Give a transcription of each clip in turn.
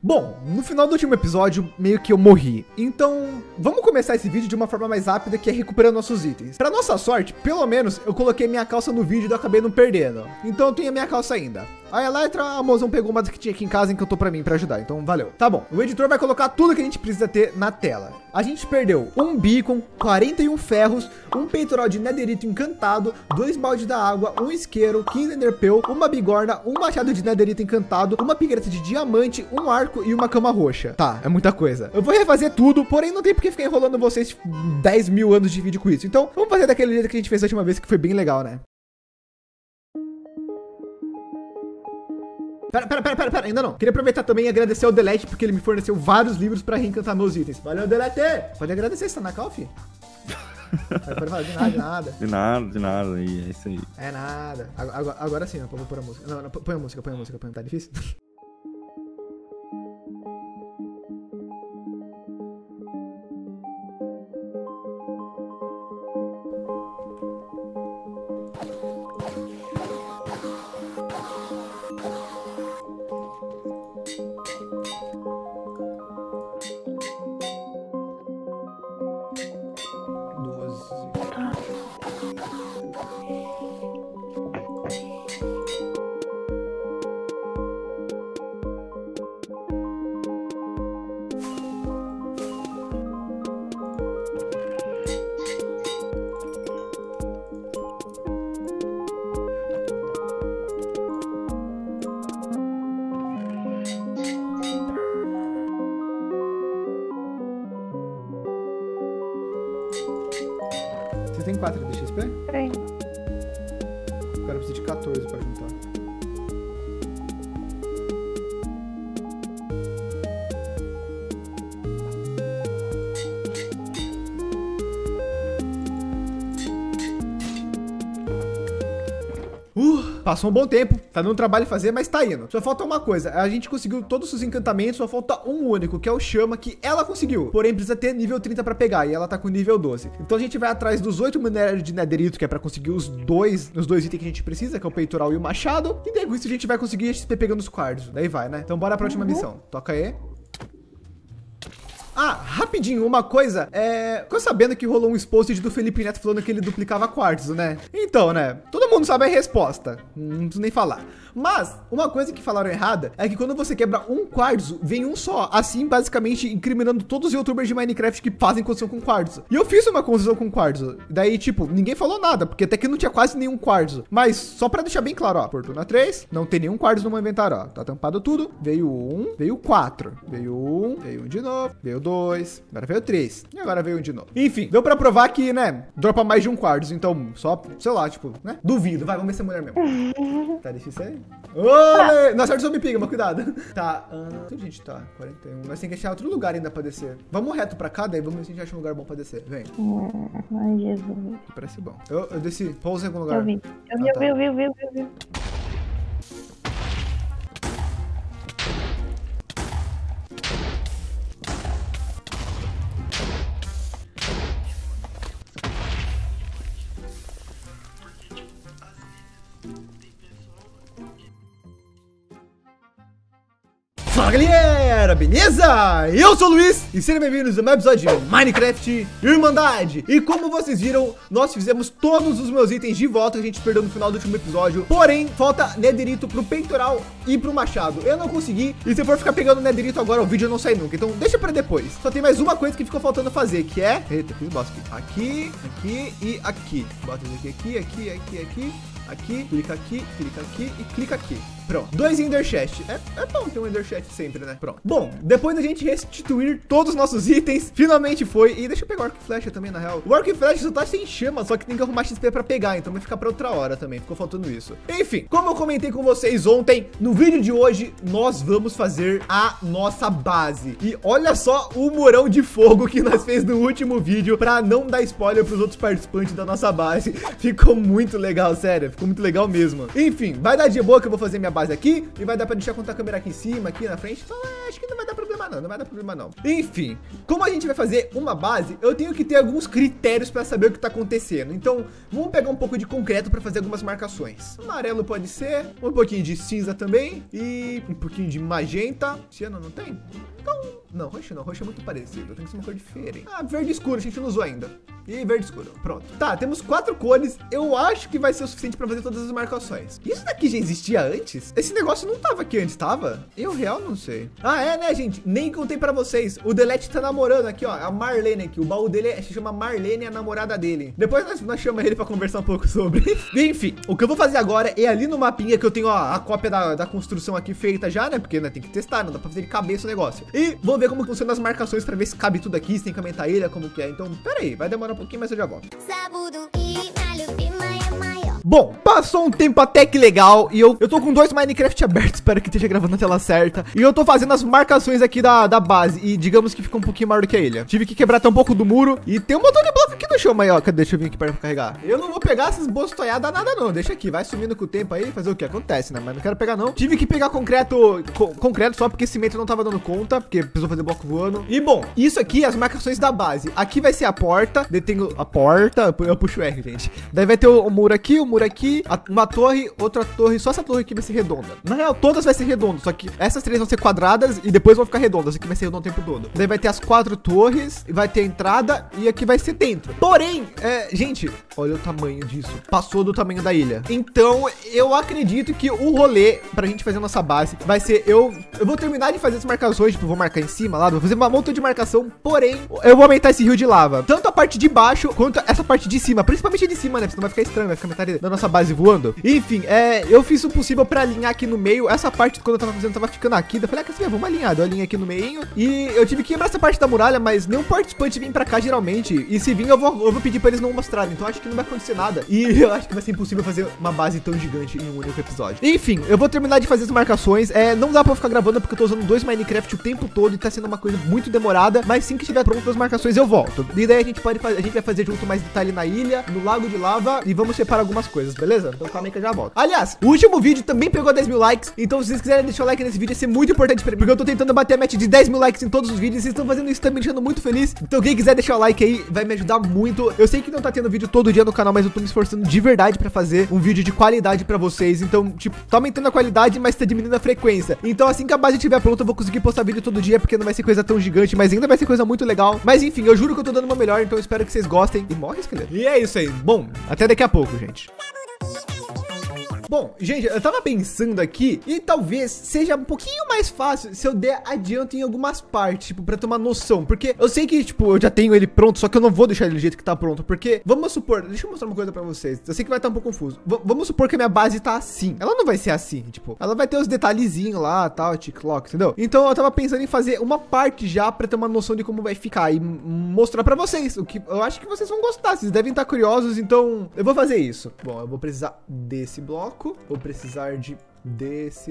Bom, no final do último episódio, meio que eu morri. Então, vamos começar esse vídeo de uma forma mais rápida, que é recuperando nossos itens. Pra nossa sorte, pelo menos, eu coloquei minha calça no vídeo e eu acabei não perdendo. Então eu tenho a minha calça ainda. A Elytra, a mozão pegou uma das que tinha aqui em casa e encantou pra mim pra ajudar, então valeu. Tá bom, o editor vai colocar tudo que a gente precisa ter na tela. A gente perdeu um beacon, 41 ferros, um peitoral de netherito encantado, 2 baldes da água, um isqueiro, 15 enderpearl, uma bigorna, um machado de netherito encantado, uma picareta de diamante, um arco e uma cama roxa. Tá, é muita coisa. Eu vou refazer tudo, porém não tem porque ficar enrolando vocês 10 mil anos de vídeo com isso. Então vamos fazer daquele jeito que a gente fez a última vez, que foi bem legal, né? Pera, ainda não. Queria aproveitar também e agradecer ao Delete, porque ele me forneceu vários livros pra reencantar meus itens. Valeu, Delete! Pode agradecer, você tá na call, fi? Pode falar, de nada. De nada, e é isso aí. É nada. Agora sim, vou pôr a música. Não, põe a música. Tá difícil? Você tem 4 de XP? Tem. O cara precisa de 14 pra juntar. Passou um bom tempo, tá dando trabalho fazer, mas tá indo. Só falta uma coisa, a gente conseguiu todos os encantamentos, só falta um único, que é o Chama, que ela conseguiu. Porém, precisa ter nível 30 pra pegar, e ela tá com nível 12. Então a gente vai atrás dos 8 minérios de netherito, que é pra conseguir os dois itens que a gente precisa, que é o peitoral e o machado. E daí com isso a gente vai conseguir XP pegando os quartos. Daí vai, né? Então bora pra última missão. Toca aí. Ah, rapidinho, uma coisa, ficou sabendo que rolou um exposed do Felipe Neto falando que ele duplicava quartzo, né? Então, né, todo mundo sabe a resposta, não preciso nem falar. Mas, uma coisa que falaram errada é que quando você quebra um quartzo, vem um só, assim basicamente incriminando todos os youtubers de Minecraft que fazem construção com quartzo. E eu fiz uma construção com quartzo, daí tipo, ninguém falou nada, porque até que não tinha quase nenhum quartzo. Mas, só pra deixar bem claro, ó, Fortuna 3, não tem nenhum quartzo no meu inventário, ó, tá tampado tudo, veio 1, veio 4, veio 1, veio 1 de novo, veio 2, agora veio 3, e agora veio 1 de novo. Enfim, deu pra provar que, né, dropa mais de um quartzo, então só, sei lá, tipo, né, duvido, vai, vamos ver se é mulher mesmo. Tá difícil aí? Olê! Nossa, eu sou me piga, mas cuidado. Tá, onde a gente tá? 41, nós tem que achar outro lugar ainda pra descer. Vamos reto pra cá, daí vamos ver se a gente acha um lugar bom pra descer, vem. Ai, Jesus. Parece bom. Eu desci, pousa em algum lugar. Eu vi. Eu vi. Fala galera, beleza? Eu sou o Luiz e sejam bem-vindos a mais um episódio de Minecraft Irmandade. E como vocês viram, nós fizemos todos os meus itens de volta que a gente perdeu no final do último episódio. Porém, falta netherito pro peitoral e pro machado. Eu não consegui, e se eu for ficar pegando netherito agora, o vídeo não sai nunca. Então deixa pra depois. Só tem mais uma coisa que ficou faltando fazer, que é... Eita, fiz bosta aqui. Aqui e aqui. Bota aqui, clica aqui e clica aqui. Pronto. 2 Ender Chest. É bom ter um Ender Chest sempre, né? Pronto. Bom, depois da gente restituir todos os nossos itens, finalmente foi. E deixa eu pegar o arco e flecha também, na real. O arco e flecha só tá sem chama, só que tem que arrumar XP pra pegar, então vai ficar pra outra hora também. Ficou faltando isso. Enfim, como eu comentei com vocês ontem, no vídeo de hoje, nós vamos fazer a nossa base. E olha só o murão de fogo que nós fez no último vídeo, pra não dar spoiler pros outros participantes da nossa base. Ficou muito legal, sério. Ficou muito legal mesmo. Enfim, vai dar dia boa que eu vou fazer minha base aqui e vai dar pra deixar contar a câmera aqui em cima, aqui na frente. Então, acho que não vai dar problema não, não vai dar problema não. Enfim, como a gente vai fazer uma base, eu tenho que ter alguns critérios pra saber o que tá acontecendo. Então, vamos pegar um pouco de concreto pra fazer algumas marcações. Amarelo pode ser, um pouquinho de cinza também e um pouquinho de magenta. Ciano não tem? Então, não, roxo não, roxo é muito parecido, tem que ser uma cor diferente. Ah, verde escuro, a gente não usou ainda. E verde escuro, pronto. Tá, temos 4 cores, eu acho que vai ser o suficiente pra fazer todas as marcações. Isso daqui já existia antes? Esse negócio não tava aqui antes, tava? Eu real não sei. Ah, é, né, gente? Nem contei pra vocês, o Delete tá namorando aqui, ó, a Marlene aqui. O baú dele se chama Marlene, a namorada dele. Depois nós chamamos ele pra conversar um pouco sobre. Enfim, o que eu vou fazer agora é ali no mapinha que eu tenho, ó, a cópia da construção aqui feita já, né? Porque, né, tem que testar, não dá pra fazer de cabeça o negócio. E vou ver como funcionam as marcações pra ver se cabe tudo aqui, se tem que aumentar a ilha, como que é. Então, pera aí, vai demorar um pouquinho, mas eu já volto. Bom, passou um tempo até que legal e eu tô com 2 Minecraft abertos, espero que esteja gravando na tela certa. E eu tô fazendo as marcações aqui da base e digamos que fica um pouquinho maior do que a ilha. Tive que quebrar até um pouco do muro e tem um montão de bloco aqui no chão, mas ó, cadê? Deixa eu vir aqui para carregar. Eu não vou pegar essas bostoiadas nada não, deixa aqui, vai sumindo com o tempo aí, fazer o que acontece, né? Mas não quero pegar não. Tive que pegar concreto só porque cimento não tava dando conta, porque precisou fazer bloco voando. E bom, isso aqui as marcações da base. Aqui vai ser a porta, detenho a porta, eu puxo o R, gente. Daí vai ter o muro aqui, uma torre, outra torre, só essa torre aqui vai ser redonda. Na real, todas vai ser redondas, só que essas 3 vão ser quadradas e depois vão ficar redondas. Aqui vai ser redondo o tempo todo. Daí vai ter as 4 torres, e vai ter a entrada e aqui vai ser dentro. Porém, gente, olha o tamanho disso. Passou do tamanho da ilha. Então, eu acredito que o rolê pra gente fazer a nossa base vai ser, eu vou terminar de fazer as marcações, tipo, vou marcar em cima lá, vou fazer uma monta de marcação, porém, eu vou aumentar esse rio de lava. Tanto a parte de baixo, quanto essa parte de cima, principalmente de cima, né? Senão vai ficar estranho, vai ficar metade da nossa base voando. Enfim, eu fiz o possível pra alinhar aqui no meio. Essa parte, quando eu tava fazendo, tava ficando aqui. Eu falei, quer saber, vamos alinhar. Eu alinhei aqui no meio. E eu tive que quebrar essa parte da muralha, mas nenhum participante vem pra cá, geralmente. E se vir, eu vou pedir pra eles não mostrarem. Então acho que não vai acontecer nada. E eu acho que vai ser impossível fazer uma base tão gigante em um único episódio. Enfim, eu vou terminar de fazer as marcações. Não dá pra eu ficar gravando porque eu tô usando 2 Minecraft o tempo todo e tá sendo uma coisa muito demorada. Mas assim que estiver pronto as marcações, eu volto. E daí a gente vai fazer junto mais detalhe na ilha, no lago de lava. E vamos separar algumas coisas, beleza? Então calma aí que eu já volto. Aliás, o último vídeo também pegou 10 mil likes. Então se vocês quiserem deixar o like nesse vídeo, vai ser muito importante pra mim, porque eu tô tentando bater a meta de 10 mil likes em todos os vídeos. Vocês estão fazendo isso, tá me deixando muito feliz. Então quem quiser deixar o like aí, vai me ajudar muito. Eu sei que não tá tendo vídeo todo dia no canal, mas eu tô me esforçando de verdade pra fazer um vídeo de qualidade pra vocês. Então, tipo, tá aumentando a qualidade, mas tá diminuindo a frequência. Então assim que a base estiver pronta, eu vou conseguir postar vídeo todo dia, porque não vai ser coisa tão gigante, mas ainda vai ser coisa muito legal. Mas enfim, eu juro que eu tô dando uma melhor, então eu espero que vocês gostem. E morre, esqueleto. E é isso aí. Bom, até daqui a pouco, gente. Bom, gente, eu tava pensando aqui e talvez seja um pouquinho mais fácil se eu der adianto em algumas partes, tipo, pra tomar noção. Porque eu sei que, tipo, eu já tenho ele pronto, só que eu não vou deixar ele do jeito que tá pronto. Porque, vamos supor, deixa eu mostrar uma coisa pra vocês. Eu sei que vai estar um pouco confuso. Vamos supor que a minha base tá assim. Ela não vai ser assim, tipo, ela vai ter os detalhezinhos lá, tal, tic-lock, entendeu? Então eu tava pensando em fazer uma parte já pra ter uma noção de como vai ficar e mostrar pra vocês. O que eu acho que vocês vão gostar, vocês devem estar curiosos, então eu vou fazer isso. Bom, eu vou precisar desse bloco. Vou precisar de desse,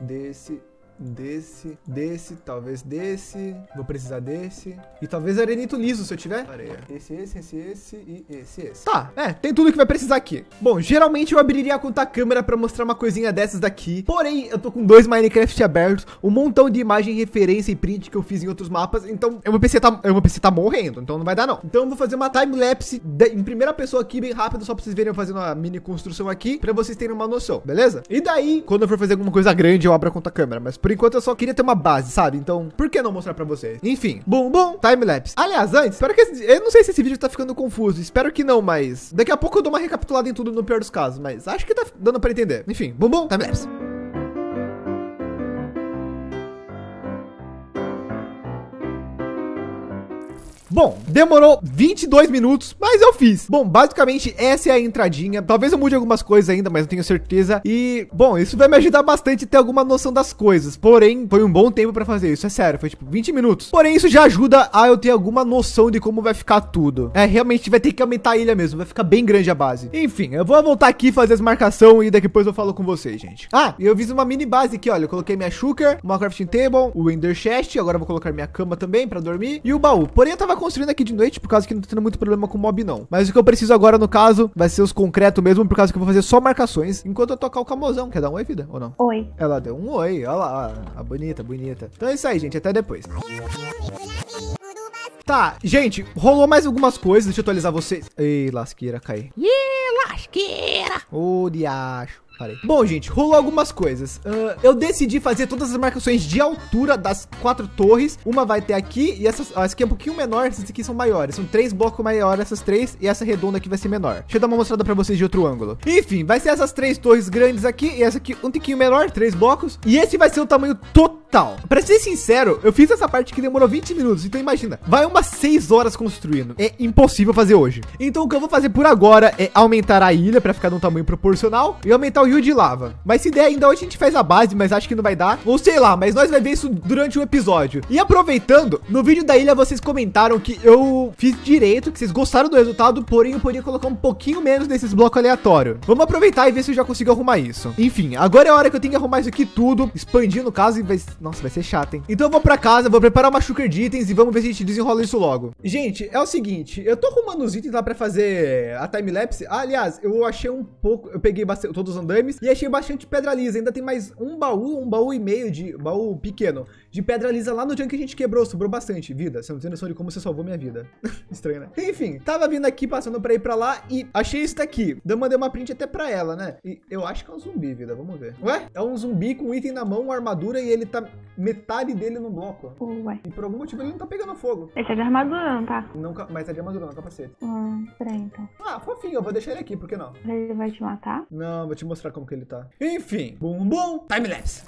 talvez desse. Vou precisar desse. E talvez arenito liso, se eu tiver. Areia. Esse e esse. Tá, tem tudo que vai precisar aqui. Bom, geralmente eu abriria a conta câmera pra mostrar uma coisinha dessas daqui. Porém, eu tô com 2 Minecraft abertos, um montão de imagem, referência e print que eu fiz em outros mapas. Então, o meu PC tá morrendo, então não vai dar não. Então eu vou fazer uma time-lapse em primeira pessoa aqui, bem rápido, só pra vocês verem eu fazendo uma mini construção aqui, pra vocês terem uma noção, beleza? E daí, quando eu for fazer alguma coisa grande, eu abro a conta câmera. Mas por enquanto eu só queria ter uma base, sabe? Então, por que não mostrar pra vocês? Enfim, bum, time-lapse. Aliás, antes, espero que eu não sei se esse vídeo tá ficando confuso, espero que não, mas daqui a pouco eu dou uma recapitulada em tudo no pior dos casos, mas acho que tá dando pra entender. Enfim, bum, time-lapse. Bom, demorou 22 minutos, mas eu fiz. Bom, basicamente essa é a entradinha. Talvez eu mude algumas coisas ainda, mas não tenho certeza. E, bom, isso vai me ajudar bastante a ter alguma noção das coisas. Porém, foi um bom tempo pra fazer isso, é sério. Foi tipo 20 minutos. Porém, isso já ajuda a eu ter alguma noção de como vai ficar tudo. Realmente vai ter que aumentar a ilha mesmo. Vai ficar bem grande a base. Enfim, eu vou voltar aqui fazer as marcações e depois eu falo com vocês, gente. E eu fiz uma mini base aqui, olha. Eu coloquei minha shulker, uma crafting table, o ender chest. Agora eu vou colocar minha cama também pra dormir. E o baú. Porém, eu tava com construindo aqui de noite, por causa que não tá tendo muito problema com mob, não. Mas o que eu preciso agora, no caso, vai ser os concretos mesmo, por causa que eu vou fazer só marcações, enquanto eu tocar o camozão. Quer dar um oi, vida? Ou não? Oi. Ela deu um oi, olha lá, a bonita, bonita. Então é isso aí, gente, até depois. Tá, gente, rolou mais algumas coisas, deixa eu atualizar vocês. Ei, lasqueira, caí. Lasqueira. Ô, diacho. Parei. Bom, gente, rolou algumas coisas. Eu decidi fazer todas as marcações de altura das 4 torres. Uma vai ter aqui e essa aqui é um pouquinho menor. Essas aqui são maiores. São 3 blocos maiores, essas 3. E essa redonda aqui vai ser menor. Deixa eu dar uma mostrada pra vocês de outro ângulo. Enfim, vai ser essas 3 torres grandes aqui. E essa aqui um tiquinho menor, 3 blocos. E esse vai ser o tamanho total. Pra ser sincero, eu fiz essa parte que demorou 20 minutos. Então imagina, vai umas 6 horas construindo. É impossível fazer hoje. Então o que eu vou fazer por agora é aumentar a ilha pra ficar num tamanho proporcional. E aumentar o rio de lava. Mas se der ainda hoje a gente faz a base, mas acho que não vai dar. Ou sei lá, mas nós vai ver isso durante o episódio. E aproveitando, no vídeo da ilha vocês comentaram que eu fiz direito, que vocês gostaram do resultado, porém eu podia colocar um pouquinho menos desses blocos aleatórios. Vamos aproveitar e ver se eu já consigo arrumar isso. Enfim, agora é a hora que eu tenho que arrumar isso aqui tudo, expandir no caso e vai... Nossa, vai ser chato, hein? Então eu vou pra casa, vou preparar uma sugar de itens e vamos ver se a gente desenrola isso logo. Gente, é o seguinte, eu tô arrumando os itens lá pra fazer a timelapse. Aliás, eu achei um pouco, eu peguei bastante, todos os andames e achei bastante pedra lisa. Ainda tem mais um baú e meio de baú pequeno de pedra lisa lá no junk que a gente quebrou. Sobrou bastante vida. Você não tem noção de como você salvou minha vida. Estranho, né? Enfim, tava vindo aqui, passando pra ir pra lá e achei isso daqui. Eu mandei uma print até pra ela, né? E eu acho que é um zumbi, vida. Vamos ver. Ué? É um zumbi com item na mão, uma armadura e ele tá metade dele no bloco. Ué. E por algum motivo ele não tá pegando fogo. Esse é de armadura, não tá? Não, mas tá de armadura, não capacete. Peraí, então. Ah, fofinho. Eu vou deixar ele aqui, por que não? Ele vai te matar? Não, vou te mostrar como que ele tá. Enfim, bum bum, timelapse.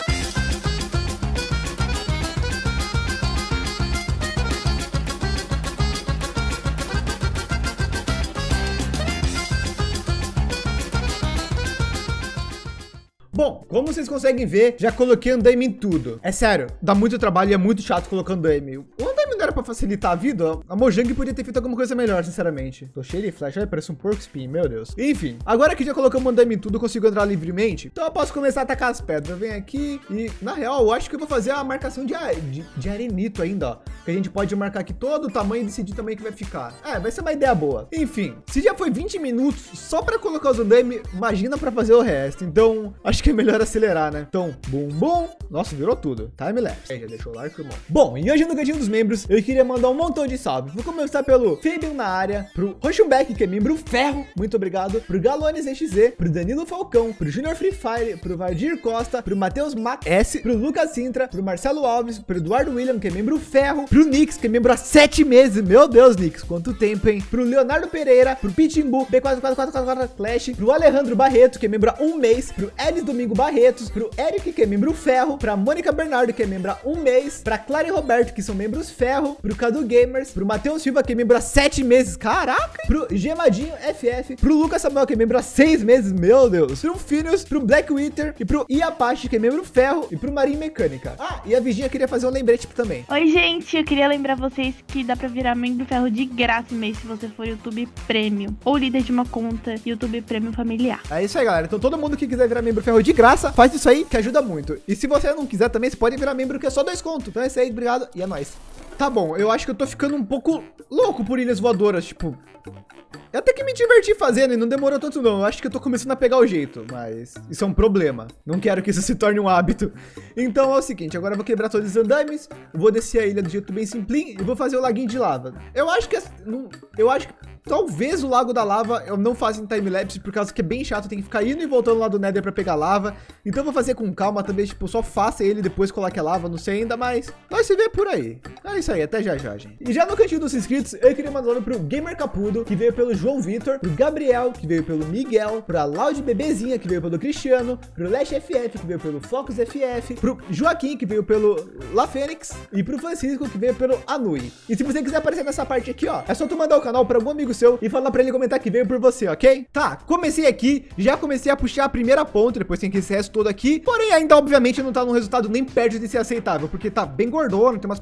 Bom, como vocês conseguem ver, já coloquei andaime em tudo. É sério, dá muito trabalho e é muito chato colocar andaime. O andaime não era pra facilitar a vida? A Mojang podia ter feito alguma coisa melhor, sinceramente. Tô cheio de flash, olha, parece um porco espinho, meu Deus. Enfim, agora que já colocamos andaime em tudo, eu consigo entrar livremente. Então eu posso começar a atacar as pedras. Eu venho aqui e, na real, eu acho que eu vou fazer a marcação de arenito ainda, ó. Que a gente pode marcar aqui todo o tamanho e decidir também que vai ficar. É, vai ser uma ideia boa. Enfim, se já foi 20 minutos só pra colocar os andaime, imagina pra fazer o resto. Então, acho que é melhor acelerar, né? Então, bum, bum. Nossa, virou tudo. Timelapse. Aí, já deixou o like, irmão. Bom, e hoje no cantinho dos membros, eu queria mandar um montão de salve. Vou começar pelo Fabian na área, pro Roxumbeck, que é membro ferro, muito obrigado, pro Galones EXZ, pro Danilo Falcão, pro Junior Free Fire, pro Vardir Costa, pro Matheus Mac S, pro Lucas Sintra, pro Marcelo Alves, pro Eduardo William, que é membro ferro, pro Nix, que é membro há 7 meses. Meu Deus, Nix, quanto tempo, hein? Pro Leonardo Pereira, pro Pitimbu, B4444 Clash, pro Alejandro Barreto, que é membro há 1 mês, pro Elis Domingo Barretos, pro Eric, que é membro ferro, pra Mônica Bernardo, que é membro há 1 mês, pra Clara e Roberto, que são membros ferro, pro Cadu Gamers, pro Matheus Silva, que é membro há 7 meses, caraca, pro Gemadinho FF, pro Lucas Samuel, que é membro há 6 meses, meu Deus, pro Phineas, pro Black Wither e pro Iapache, que é membro ferro, e pro Marinho Mecânica. Ah, e a Virginia queria fazer um lembrete também. Oi, gente, eu queria lembrar vocês que dá pra virar membro ferro de graça mês se você for YouTube Premium ou líder de uma conta YouTube Premium familiar. É isso aí, galera. Então todo mundo que quiser virar membro ferro de graça, faz isso aí que ajuda muito. E se você não quiser também, você pode virar membro que é só 2 contos. Então é isso aí, obrigado e é nóis. Tá bom, eu acho que eu tô ficando um pouco louco por ilhas voadoras, tipo... Eu até que me diverti fazendo e não demorou tanto não. Eu acho que eu tô começando a pegar o jeito, mas isso é um problema. Não quero que isso se torne um hábito. Então é o seguinte, agora eu vou quebrar todos os andames, vou descer a ilha do jeito bem simplinho e vou fazer o laguinho de lava. Eu acho que talvez o lago da lava eu não faça em timelapse, por causa que é bem chato, tem que ficar indo e voltando lá do Nether pra pegar lava. Então eu vou fazer com calma também, tipo, só faça ele e depois coloque a lava, não sei ainda, mas vai se ver por aí. É isso aí, até já já, gente. E já no cantinho dos inscritos, eu queria mandar um nome pro Gamer Capudo, que veio pelo João Vitor, pro Gabriel, que veio pelo Miguel, pra Laude Bebezinha, que veio pelo Cristiano, pro Lash FF, que veio pelo Focus FF, pro Joaquim, que veio pelo La Fênix, e pro Francisco, que veio pelo Anui. E se você quiser aparecer nessa parte aqui, ó, é só tu mandar o canal pra algum amigo seu e falar pra ele comentar que veio por você, ok? Tá, comecei aqui, já comecei a puxar a primeira ponta, depois tem que esse resto todo aqui, porém ainda obviamente não tá num resultado nem perto de ser aceitável, porque tá bem gordona, tem umas partes bem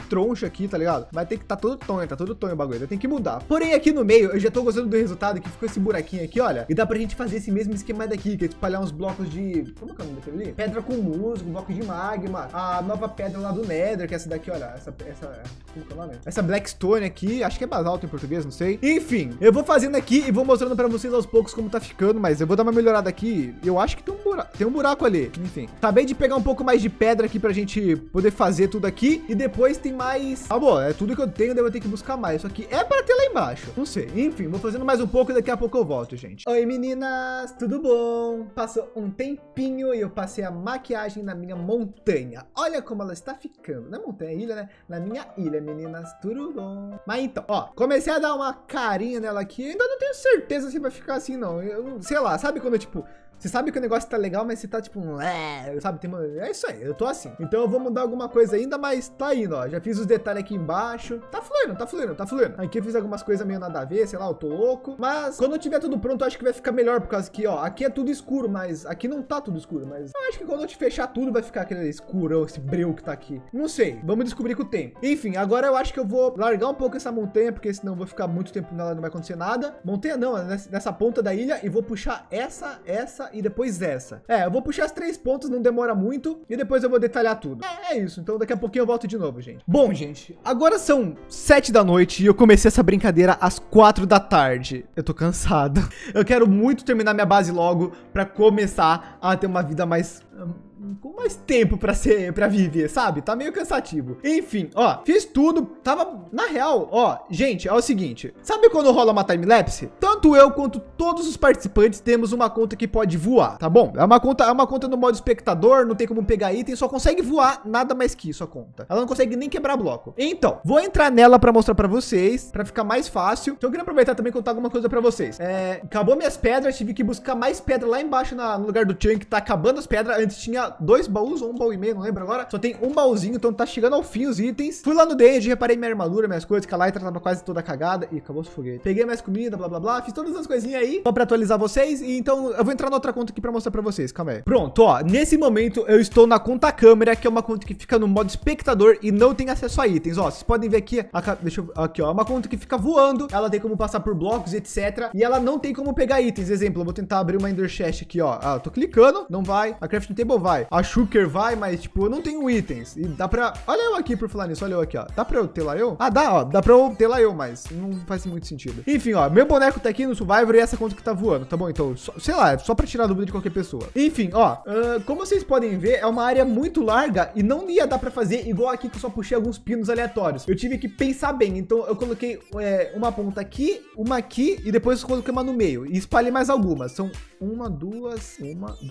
troncho aqui, tá ligado? Vai ter que tá todo tonho o bagulho. Tem que mudar. Porém, aqui no meio, eu já tô gostando do resultado, que ficou esse buraquinho aqui, olha. E dá pra gente fazer esse mesmo esquema daqui, que é espalhar uns blocos de... Como que é o nome daquele ali? Pedra com musgo, bloco de magma. A nova pedra lá do Nether, que é essa daqui, olha. Como que é o nome? Essa Blackstone aqui, acho que é basalto em português, não sei. Enfim, eu vou fazendo aqui e vou mostrando pra vocês aos poucos como tá ficando, mas eu vou dar uma melhorada aqui. Eu acho que tem um buraco ali. Enfim, acabei de pegar um pouco mais de pedra aqui pra gente poder fazer tudo aqui. E depois tem mais... Ah, bom, é tudo que eu tenho, daí eu vou ter que buscar mais. Isso aqui é pra ter lá embaixo. Não sei. Enfim, vou fazendo mais um pouco e daqui a pouco eu volto, gente. Oi, meninas, tudo bom? Passou um tempinho e eu passei a maquiagem na minha montanha. Olha como ela está ficando. Não é montanha, é ilha, né? Na minha ilha, meninas, tudo bom? Mas então, ó, comecei a dar uma carinha nela aqui. Ainda não tenho certeza se vai ficar assim, não. Eu sei lá, sabe quando, tipo... Você sabe que o negócio tá legal, mas você tá tipo, sabe? É isso aí, eu tô assim. Então eu vou mudar alguma coisa ainda, mas tá indo, ó. Já fiz os detalhes aqui embaixo. Tá fluindo. Aqui eu fiz algumas coisas meio nada a ver, sei lá, eu tô louco. Mas quando eu tiver tudo pronto, eu acho que vai ficar melhor, por causa que, ó, aqui é tudo escuro, mas aqui não tá tudo escuro. Mas eu acho que quando eu te fechar tudo, vai ficar aquele escurão, esse breu que tá aqui. Não sei, vamos descobrir com o tempo. Enfim, agora eu acho que eu vou largar um pouco essa montanha, porque senão eu vou ficar muito tempo nela, não vai acontecer nada. Montanha não, é nessa ponta da ilha, e vou puxar essa e depois essa. Eu vou puxar as 3 pontas, não demora muito, e depois eu vou detalhar tudo. É isso, então daqui a pouquinho eu volto de novo, gente. Bom, gente, agora são 7 da noite e eu comecei essa brincadeira às 4 da tarde. Eu tô cansado. Eu quero muito terminar minha base logo pra começar a ter uma vida mais... com mais tempo pra viver, sabe? Tá meio cansativo. Enfim, ó, fiz tudo. Tava, na real, ó, gente, é o seguinte. Sabe quando rola uma timelapse? Tanto eu quanto todos os participantes temos uma conta que pode voar, tá bom? É uma conta no modo espectador, não tem como pegar item, só consegue voar, nada mais que isso a conta. Ela não consegue nem quebrar bloco. Então, vou entrar nela pra mostrar pra vocês, pra ficar mais fácil. Então eu queria aproveitar também e contar alguma coisa pra vocês. Acabou minhas pedras, tive que buscar mais pedra lá embaixo no lugar do Chunk, tá acabando as pedras. Antes tinha 2 baús ou 1 baú e meio, não lembro agora. Só tem um baúzinho, então tá chegando ao fim os itens. Fui lá no Dende, reparei minha armadura, minhas coisas, que a Lytra tava quase toda cagada. Ih, acabou o foguete. Peguei mais comida, blá blá blá. Fiz todas as coisinhas aí, só pra atualizar vocês. E então eu vou entrar na outra conta aqui pra mostrar pra vocês. Calma aí. Pronto, ó. Nesse momento eu estou na conta câmera, que é uma conta que fica no modo espectador e não tem acesso a itens. Ó, vocês podem ver aqui. Deixa eu. Aqui, ó. É uma conta que fica voando. Ela tem como passar por blocos, etc. E ela não tem como pegar itens. Exemplo, eu vou tentar abrir uma Ender Chest aqui, ó. Eu tô clicando, não vai. A Crafting Table vai. A Shulker vai, mas tipo, eu não tenho itens. E dá pra... Olha eu aqui por falar nisso, olha eu aqui, ó. Dá pra eu ter lá eu? Ah, dá, ó. Dá pra eu ter lá eu, mas não faz muito sentido. Enfim, ó. Meu boneco tá aqui no Survivor e essa conta que tá voando, tá bom? Então, sei lá, é só pra tirar a dúvida de qualquer pessoa. Enfim, ó. Como vocês podem ver, é uma área muito larga e não ia dar pra fazer igual aqui que eu só puxei alguns pinos aleatórios. Eu tive que pensar bem. Então, eu coloquei uma ponta aqui, uma aqui e depois eu coloquei uma no meio. E espalhei mais algumas. São 1, 2,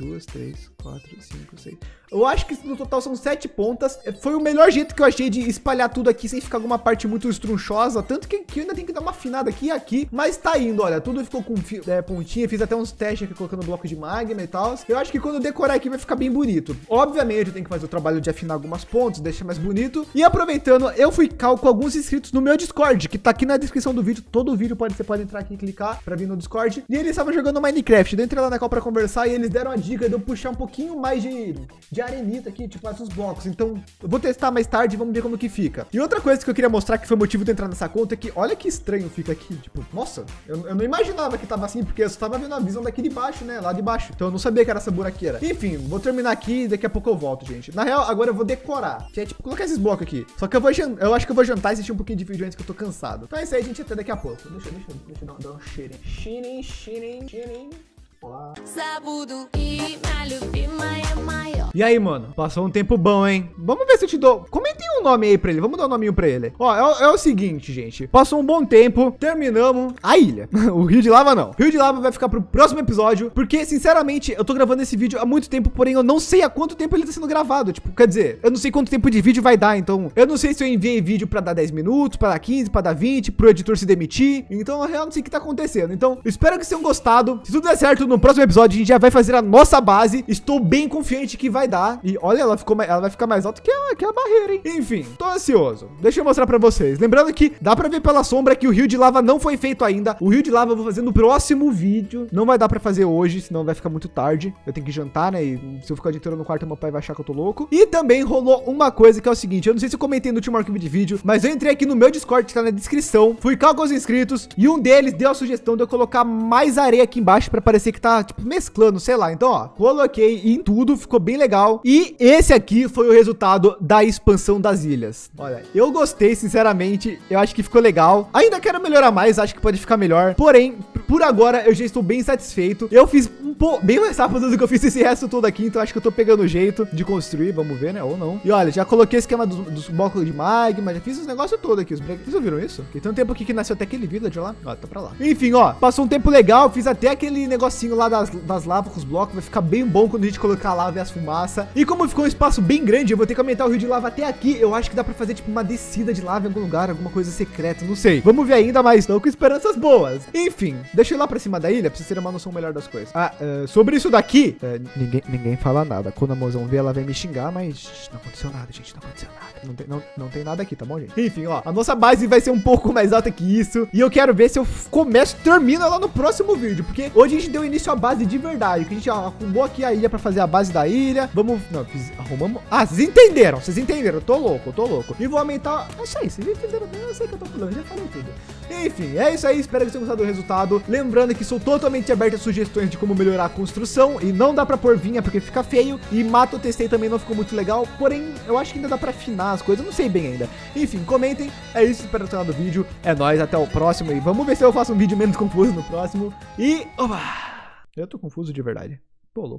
3, 4, 5, 6. Eu acho que no total são 7 pontas. Foi o melhor jeito que eu achei de espalhar tudo aqui sem ficar alguma parte muito estrunchosa. Tanto que eu ainda tenho que dar uma afinada aqui e aqui. Mas tá indo, olha. Tudo ficou com pontinha. Fiz até uns testes aqui colocando bloco de magma e tal. Eu acho que quando eu decorar aqui vai ficar bem bonito. Obviamente eu tenho que fazer o trabalho de afinar algumas pontas, deixar mais bonito. E aproveitando, eu fui cal com alguns inscritos no meu Discord, que tá aqui na descrição do vídeo. Todo vídeo você pode entrar aqui e clicar pra vir no Discord. E eles estavam jogando Minecraft. Eu entrei lá na call pra conversar e eles deram a dica de eu puxar um pouquinho mais de arenita aqui, tipo, mais uns blocos. Então, eu vou testar mais tarde e vamos ver como que fica. E outra coisa que eu queria mostrar, que foi o motivo de entrar nessa conta, é que olha que estranho fica aqui. Tipo, nossa, eu não imaginava que tava assim, porque eu só tava vendo a visão daqui de baixo, né? Lá de baixo. Então eu não sabia que era essa buraqueira. Enfim, vou terminar aqui e daqui a pouco eu volto, gente. Na real, agora eu vou decorar. Que é tipo, colocar esses blocos aqui. Só que eu acho que eu vou jantar e assistir um pouquinho de vídeo antes que eu tô cansado. Então é isso aí, gente. Até daqui a pouco. Deixa eu dar um cheirinho. Cheirinho. Olá. E aí, mano? Passou um tempo bom, hein? Vamos ver se eu te dou... Comentem um nome aí pra ele. Vamos dar um nominho pra ele. Ó, é o seguinte, gente. Passou um bom tempo. Terminamos a ilha. O Rio de Lava, não. O Rio de Lava vai ficar pro próximo episódio. Porque, sinceramente, eu tô gravando esse vídeo há muito tempo. Porém, eu não sei há quanto tempo ele tá sendo gravado. Tipo, quer dizer, eu não sei quanto tempo de vídeo vai dar. Então, eu não sei se eu enviei vídeo pra dar 10 minutos, pra dar 15, pra dar 20, pro editor se demitir. Então, na real, não sei o que tá acontecendo. Então, eu espero que vocês tenham gostado. Se tudo der certo, no próximo episódio a gente já vai fazer a nossa base. Estou bem confiante que vai dar. E olha, ela vai ficar mais alta que a barreira, hein? Enfim, tô ansioso. Deixa eu mostrar pra vocês. Lembrando que dá pra ver pela sombra que o rio de lava não foi feito ainda. O rio de lava eu vou fazer no próximo vídeo. Não vai dar pra fazer hoje, senão vai ficar muito tarde. Eu tenho que jantar, né? E se eu ficar o dia inteiro no quarto, meu pai vai achar que eu tô louco. E também rolou uma coisa que é o seguinte. Eu não sei se eu comentei no último arquivo de vídeo, mas eu entrei aqui no meu Discord, que tá na descrição. Fui com alguns inscritos e um deles deu a sugestão de eu colocar mais areia aqui embaixo pra parecer que tá, tipo, mesclando, sei lá. Então, ó, coloquei em tudo, ficou bem legal. E esse aqui foi o resultado da expansão das ilhas. Olha, eu gostei, sinceramente. Eu acho que ficou legal. Ainda quero melhorar mais, acho que pode ficar melhor. Porém, por agora, eu já estou bem satisfeito. Eu fiz bem mais rápido do que eu fiz esse resto todo aqui, então acho que eu tô pegando o jeito de construir, vamos ver, né? Ou não. E olha, já coloquei o esquema dos blocos de magma, já fiz os negócios todos aqui. Vocês ouviram isso? Tem tanto tempo aqui que nasceu até aquele village lá. Ó, tá pra lá. Enfim, ó, passou um tempo legal, fiz até aquele negocinho lá das lavas com os blocos, vai ficar bem bom quando a gente colocar a lava e as fumaças. E como ficou um espaço bem grande, eu vou ter que aumentar o rio de lava até aqui. Eu acho que dá pra fazer, tipo, uma descida de lava em algum lugar, alguma coisa secreta, não sei. Vamos ver ainda, mas tô com esperanças boas. Enfim, deixa eu ir lá pra cima da ilha, pra vocês terem uma noção melhor das coisas. Sobre isso daqui, ninguém fala nada. Quando a mozão vê, ela vai me xingar, mas não aconteceu nada, gente, não aconteceu nada. Não tem nada aqui, tá bom, gente? Enfim, ó, a nossa base vai ser um pouco mais alta que isso. E eu quero ver se eu começo e termino ela no próximo vídeo, porque hoje a gente deu início à base de verdade, que a gente arrumou aqui a ilha pra fazer a base da ilha. Arrumamos... vocês entenderam, eu tô louco. E vou aumentar... É isso aí, vocês entenderam, eu sei que eu tô falando, já falei tudo. Enfim, é isso aí, espero que vocês tenham gostado do resultado. Lembrando que sou totalmente aberto a sugestões de como melhorar a construção. E não dá pra pôr vinha porque fica feio. E mato eu testei também, não ficou muito legal. Porém, eu acho que ainda dá pra afinar as coisas, eu não sei bem ainda. Enfim, comentem, é isso, espero que tenham gostado do vídeo. É nóis, até o próximo. E vamos ver se eu faço um vídeo menos confuso no próximo. E... oba! Eu tô confuso de verdade. Tô louco.